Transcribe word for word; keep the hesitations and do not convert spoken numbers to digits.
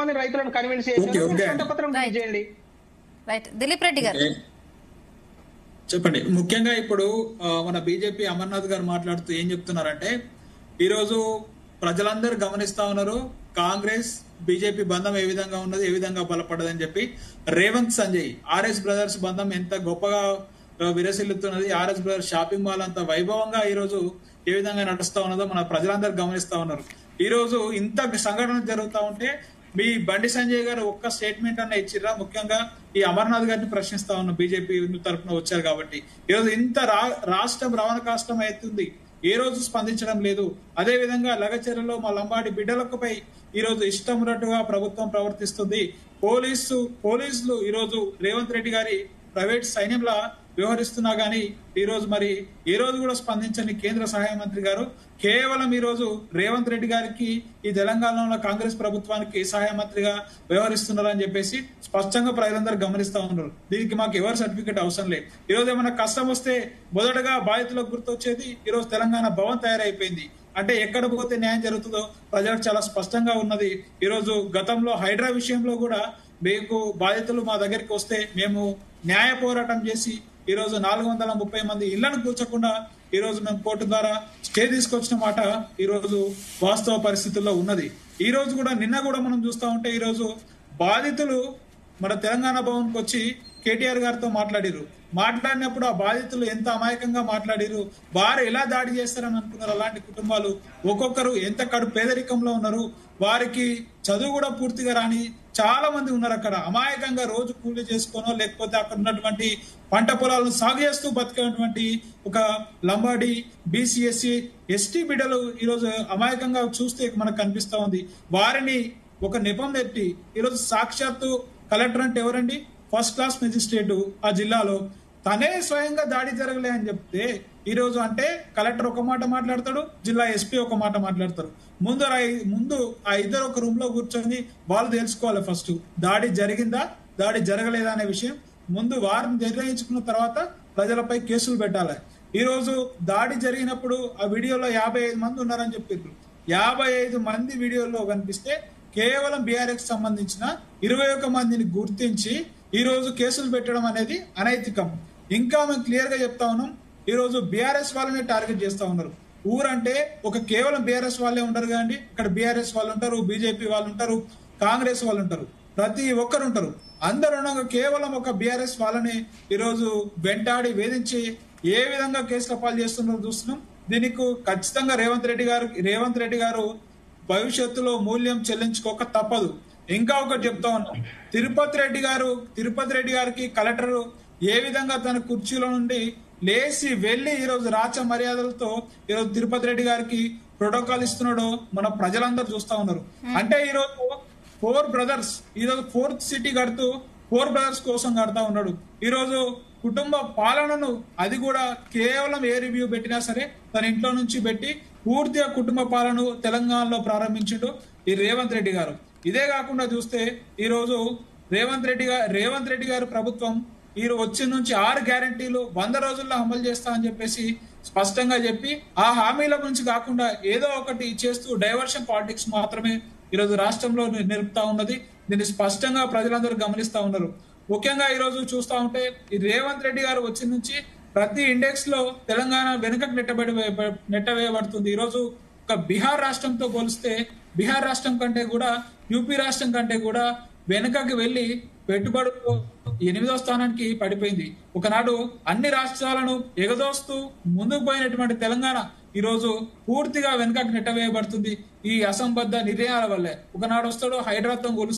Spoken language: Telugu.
మంది రైతులను కన్విన్స్ చేశారు. పత్రం చేయండి. రైట్ దిలీప్ రెడ్డి గారు చెప్పండి. ముఖ్యంగా ఇప్పుడు మన బీజేపీ అమర్నాథ్ గారు మాట్లాడుతూ ఏం చెప్తున్నారంటే, ఈరోజు ప్రజలందరూ గమనిస్తా ఉన్నారు కాంగ్రెస్ బీజేపీ బంధం ఏ విధంగా ఉన్నది, ఏ విధంగా బలపడదని చెప్పి. రేవంత్ సంజయ్ ఆర్ఎస్ బ్రదర్స్ బంధం ఎంత గొప్పగా విరసిల్లుతున్నది, ఆర్ఎస్ బ్రదర్స్ షాపింగ్ మాల్ అంత వైభవంగా ఈ రోజు ఏ విధంగా నడుస్తా ఉన్నదో మన ప్రజలందరూ గమనిస్తా ఉన్నారు. ఈ రోజు ఇంత సంఘటన జరుగుతా ఉంటే మీ బండి సంజయ్ గారు ఒక్క స్టేట్మెంట్ అన్న ఇచ్చిర్రా? ముఖ్యంగా ఈ అమర్నాథ్ గారిని ప్రశ్నిస్తా ఉన్నాం, బీజేపీ తరఫున వచ్చారు కాబట్టి. ఈరోజు ఇంత రా రాష్ట్రం రవాణా కష్టం అవుతుంది, ఏ రోజు స్పందించడం లేదు. అదే విధంగా లగచెరలో మా లంబాడి బిడ్డలపై ఈ రోజు ఇష్టమున్నట్టుగా ప్రభుత్వం ప్రవర్తిస్తుంది. పోలీసు పోలీసులు ఈ రోజు రేవంత్ రెడ్డి గారి ప్రైవేట్ సైన్యంలా వ్యవహరిస్తున్నా గానీ ఈ రోజు మరి ఏ రోజు కూడా స్పందించని కేంద్ర సహాయ మంత్రి గారు కేవలం ఈ రోజు రేవంత్ రెడ్డి గారికి ఈ తెలంగాణలో కాంగ్రెస్ ప్రభుత్వానికి సహాయ మంత్రిగా వ్యవహరిస్తున్నారని చెప్పేసి స్పష్టంగా ప్రజలందరూ గమనిస్తా ఉన్నారు. దీనికి మాకు ఎవరు సర్టిఫికేట్ అవసరం లేదు. ఈ రోజు ఏమైనా కష్టం వస్తే మొదటగా బాధితులకు గుర్తొచ్చేది ఈ రోజు తెలంగాణ భవన్ తయారైపోయింది. అంటే ఎక్కడ పోతే న్యాయం జరుగుతుందో ప్రజలకు చాలా స్పష్టంగా ఉన్నది. ఈ రోజు గతంలో హైడ్రా విషయంలో కూడా మీకు బాధితులు మా దగ్గరికి వస్తే మేము న్యాయ పోరాటం చేసి ఈ రోజు నాలుగు వందల ముప్పై మంది ఇళ్లను కూర్చకుండా ఈ రోజు మేము కోర్టు ద్వారా స్టే తీసుకొచ్చిన మాట ఈ రోజు వాస్తవ పరిస్థితుల్లో ఉన్నది. ఈ రోజు కూడా నిన్న కూడా మనం చూస్తా ఉంటే ఈ రోజు బాధితులు మన తెలంగాణ భవన్ కు వచ్చి కేటీఆర్ గారితో మాట్లాడిరు. మాట్లాడినప్పుడు ఆ బాధితులు ఎంత అమాయకంగా మాట్లాడిరు, వారు ఎలా దాడి చేస్తారని అనుకున్నారు. అలాంటి కుటుంబాలు ఒక్కొక్కరు ఎంత కడు పేదరికంలో ఉన్నారు, వారికి చదువు కూడా పూర్తిగా రాని చాలా మంది ఉన్నారు. అక్కడ అమాయకంగా రోజు కూలీ చేసుకోనో లేకపోతే అక్కడ ఉన్నటువంటి పంట పొలాలను సాగు చేస్తూ బతికేటువంటి ఒక లంబాడి బీసీఎస్సీ ఎస్టీ బిడ్డలు ఈరోజు అమాయకంగా చూస్తే మనకు కనిపిస్తా ఉంది. వారిని ఒక నెపం పెట్టి ఈరోజు సాక్షాత్తు కలెక్టర్ అంటే ఎవరండి, ఫస్ట్ క్లాస్ మెజిస్ట్రేట్ ఆ జిల్లాలో తనే స్వయంగా దాడి జరగలే అని చెప్తే ఈ రోజు అంటే కలెక్టర్ ఒక మాట మాట్లాడతాడు, జిల్లా ఎస్పీ ఒక మాట మాట్లాడతారు. ముందు ముందు ఆ ఇద్దరు ఒక రూమ్ లో కూర్చొని వాళ్ళు తెలుసుకోవాలి ఫస్ట్ దాడి జరిగిందా దాడి జరగలేదా అనే విషయం. ముందు వారిని నిర్ణయించుకున్న తర్వాత ప్రజలపై కేసులు పెట్టాలి. ఈ రోజు దాడి జరిగినప్పుడు ఆ వీడియోలో యాభై ఐదు మంది ఉన్నారని చెప్పారు. యాభై ఐదు మంది వీడియోలో కనిపిస్తే కేవలం బీఆర్ఎస్ సంబంధించిన ఇరవై ఒక్క మందిని గుర్తించి ఈ రోజు కేసులు పెట్టడం అనేది అనైతికం. ఇంకా మేము క్లియర్ గా చెప్తా ఉన్నాం, ఈ రోజు బీఆర్ఎస్ వాళ్ళని టార్గెట్ చేస్తా ఉన్నారు. ఊరంటే ఒక కేవలం బీఆర్ఎస్ వాళ్ళే ఉండరు కదండి, ఇక్కడ బీఆర్ఎస్ వాళ్ళు ఉంటారు, బీజేపీ వాళ్ళు ఉంటారు, కాంగ్రెస్ వాళ్ళు ఉంటారు, ప్రతి ఒక్కరు ఉంటారు. అందరూ ఉండగా కేవలం ఒక బీఆర్ఎస్ వాళ్ళని ఈ రోజు వెంటాడి వేధించి ఏ విధంగా కేసుల పాలు చేస్తున్నారో చూస్తున్నాం. దీనికి ఖచ్చితంగా రేవంత్ రెడ్డి గారు రేవంత్ రెడ్డి గారు భవిష్యత్తులో మూల్యం చెల్లించుకోక తప్పదు. ఇంకా ఒకటి చెప్తా ఉన్నాం, తిరుపతి రెడ్డి గారు తిరుపతి రెడ్డి గారికి కలెక్టర్ ఏ విధంగా తన కుర్చీలో నుండి లేచి వెళ్లి ఈ రోజు రాచ మర్యాదలతో ఈ రోజు తిరుపతి రెడ్డి గారికి ప్రోటోకాల్ ఇస్తున్నాడో మన ప్రజలందరూ చూస్తా ఉన్నారు. అంటే ఈ రోజు ఫోర్ బ్రదర్స్ ఈ రోజు ఫోర్త్ సిటీ కడుతూ ఫోర్ బ్రదర్స్ కోసం కడతా ఉన్నాడు. ఈ రోజు కుటుంబ పాలనను అది కూడా కేవలం ఏ రివ్యూ పెట్టినా సరే తన ఇంట్లో నుంచి పెట్టి పూర్తిగా కుటుంబ పాలన తెలంగాణలో ప్రారంభించిండు ఈ రేవంత్ రెడ్డి గారు. ఇదే కాకుండా చూస్తే ఈ రోజు రేవంత్ రెడ్డి గారు రేవంత్ రెడ్డి గారు ప్రభుత్వం ఈ వచ్చి నుంచి ఆరు గ్యారంటీలు వంద రోజుల్లో అమలు చేస్తా అని చెప్పేసి స్పష్టంగా చెప్పి ఆ హామీల గురించి కాకుండా ఏదో ఒకటి చేస్తూ డైవర్షన్ పాలిటిక్స్ మాత్రమే ఈరోజు రాష్ట్రంలో నిలుపుతా ఉన్నది. దీన్ని స్పష్టంగా ప్రజలందరూ గమనిస్తా ఉన్నారు. ముఖ్యంగా ఈ రోజు చూస్తా ఉంటే ఈ రేవంత్ రెడ్డి గారు వచ్చి నుంచి ప్రతి ఇండెక్స్ లో తెలంగాణ వెనుకకు నెట్టబడి నెట్టవేయబడుతుంది. ఈ రోజు ఒక బీహార్ రాష్ట్రంతో పోలిస్తే బీహార్ రాష్ట్రం కంటే కూడా యూపీ రాష్ట్రం కంటే కూడా వెనుకకి వెళ్లి పెట్టుబడులు ఎనిమిదో స్థానానికి పడిపోయింది. ఒకనాడు అన్ని రాష్ట్రాలను ఎగదోస్తూ ముందుకు పోయినటువంటి తెలంగాణ ఈ రోజు పూర్తిగా వెనుకకు నెట్టవేయబడుతుంది ఈ అసంబద్ధ నిర్ణయాల వల్లే. ఒకనాడు వస్తాడు హైదరాబాద్ తో